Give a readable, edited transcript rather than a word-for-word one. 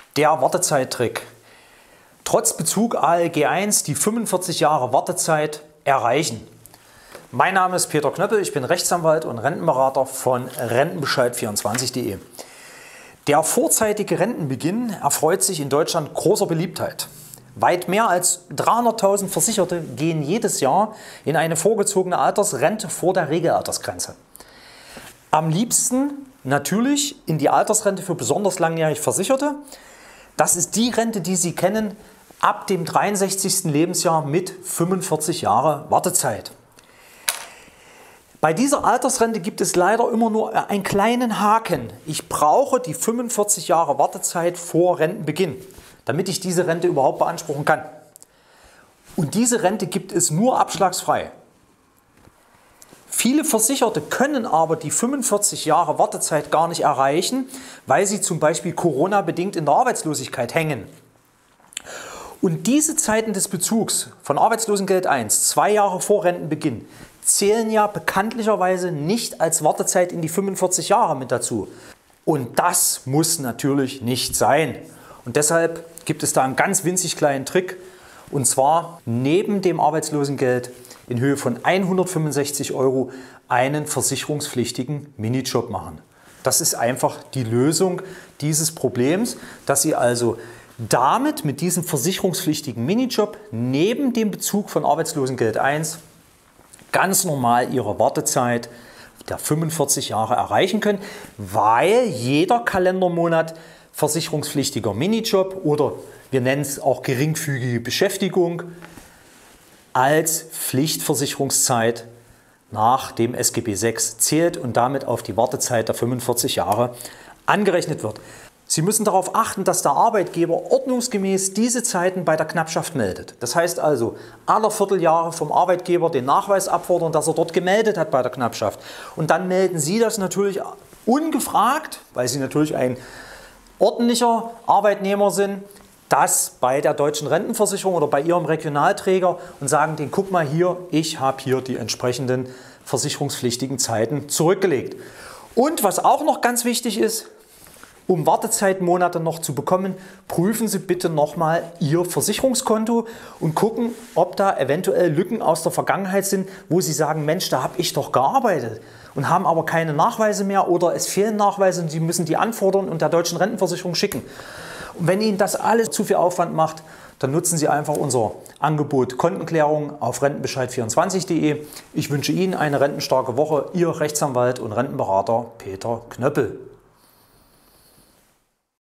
Der Wartezeittrick. Trotz Bezug ALG 1 die 45 Jahre Wartezeit erreichen. Mein Name ist Peter Knöppel, ich bin Rechtsanwalt und Rentenberater von Rentenbescheid24.de. Der vorzeitige Rentenbeginn erfreut sich in Deutschland großer Beliebtheit. Weit mehr als 300.000 Versicherte gehen jedes Jahr in eine vorgezogene Altersrente vor der Regelaltersgrenze. Am liebsten natürlich in die Altersrente für besonders langjährig Versicherte. Das ist die Rente, die Sie kennen, ab dem 63. Lebensjahr mit 45 Jahre Wartezeit. Bei dieser Altersrente gibt es leider immer nur einen kleinen Haken. Ich brauche die 45 Jahre Wartezeit vor Rentenbeginn, damit ich diese Rente überhaupt beanspruchen kann. Und diese Rente gibt es nur abschlagsfrei. Viele Versicherte können aber die 45 Jahre Wartezeit gar nicht erreichen, weil sie zum Beispiel Corona-bedingt in der Arbeitslosigkeit hängen. Und diese Zeiten des Bezugs von Arbeitslosengeld 1, 2 Jahre vor Rentenbeginn, zählen ja bekanntlicherweise nicht als Wartezeit in die 45 Jahre mit dazu. Und das muss natürlich nicht sein. Und deshalb gibt es da einen ganz winzig kleinen Trick, und zwar neben dem Arbeitslosengeld in Höhe von 165 € einen versicherungspflichtigen Minijob machen. Das ist einfach die Lösung dieses Problems, dass Sie also damit mit diesem versicherungspflichtigen Minijob neben dem Bezug von Arbeitslosengeld 1 ganz normal Ihre Wartezeit der 45 Jahre erreichen können, weil jeder Kalendermonat versicherungspflichtiger Minijob oder wir nennen es auch geringfügige Beschäftigung als Pflichtversicherungszeit nach dem SGB VI zählt und damit auf die Wartezeit der 45 Jahre angerechnet wird. Sie müssen darauf achten, dass der Arbeitgeber ordnungsgemäß diese Zeiten bei der Knappschaft meldet. Das heißt also, alle Vierteljahre vom Arbeitgeber den Nachweis abfordern, dass er dort gemeldet hat bei der Knappschaft. Und dann melden Sie das natürlich ungefragt, weil Sie natürlich ein ordentlicher Arbeitnehmer sind, das bei der deutschen Rentenversicherung oder bei Ihrem Regionalträger und sagen denen, guck mal hier, ich habe hier die entsprechenden versicherungspflichtigen Zeiten zurückgelegt. Und was auch noch ganz wichtig ist, um Wartezeitmonate noch zu bekommen, prüfen Sie bitte nochmal Ihr Versicherungskonto und gucken, ob da eventuell Lücken aus der Vergangenheit sind, wo Sie sagen, Mensch, da habe ich doch gearbeitet und haben aber keine Nachweise mehr oder es fehlen Nachweise und Sie müssen die anfordern und der deutschen Rentenversicherung schicken. Und wenn Ihnen das alles zu viel Aufwand macht, dann nutzen Sie einfach unser Angebot Kontenklärung auf Rentenbescheid24.de. Ich wünsche Ihnen eine rentenstarke Woche. Ihr Rechtsanwalt und Rentenberater Peter Knöppel.